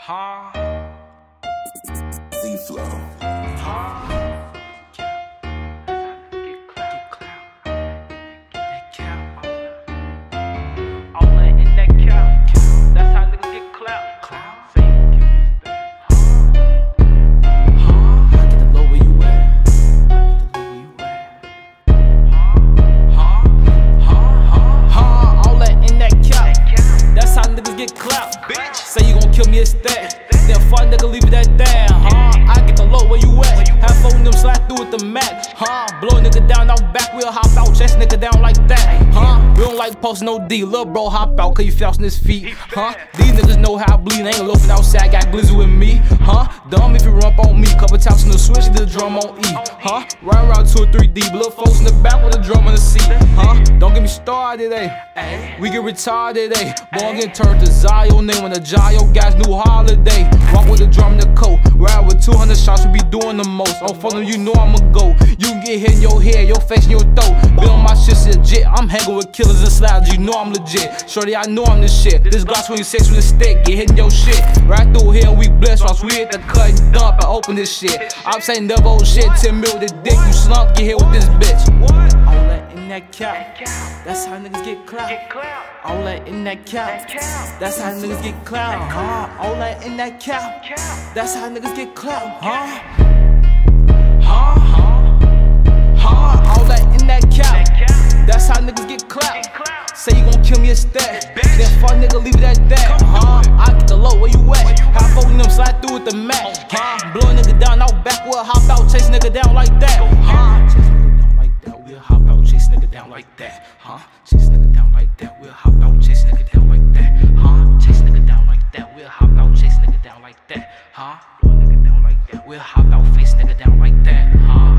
Huh? D-Flow. All in that count. That's how niggas get clout. Say you give me that. I get the low where you at. All that in that count. That's how niggas get clout. Say you gon' kill me, it's that. Then fuck nigga, leave it at that. I get the low where you at. Have four of them slide through with the Mac. Blow a nigga down off back, we'll hop out, chase nigga down like that. We don't like posting no D, lil' bro hop out, cause you flousing his feet. These niggas know how I bleed, ain't loafing outside, got glizzy with me. Dumb if you run up on me, couple taps in the switch, the drum on E. Ride around 2 or 3 deep, little folks in the back with a drum on the seat. Don't get me started, we get retarded, Boy, I'm getting turned to Zion, name when the Jayo guys new holiday. Walk with the drum in the coat, ride with 200 shots, we be doing the most. On phone, you know I'ma go. You can get hit in your head, your face, and your throat. Been on my shit legit, I'm hanging with killers and sliders, you know I'm legit. Shorty, I know I'm the shit. This Glock 26 with a stick, get hit in your shit. Right through here, we blessed, whilst we hit the cut and dump and open this shit. I'm saying never old shit, 10 mil the dick, you slump, get hit with this bitch. All that in that count, that's how niggas get clout. All that in that count, that's how niggas get clout. All that in that count, that's how niggas get clout. All that in that count, that's how niggas get clout. Say you gon' kill me, it's that. Then fuck nigga, leave it at that. I get the low, where you at? Have four of them slide through with the Mac. Blow a nigga down out back, we'll hop out, chase nigga down like that. Chase nigga down like that, we'll hop out, chase nigga down like that. Chase nigga down like that, we'll hop out, chase nigga down like that. Chase nigga down like that, we'll hop out, chase nigga down like that. Blow a nigga down like that, we'll hop out, face nigga down like that.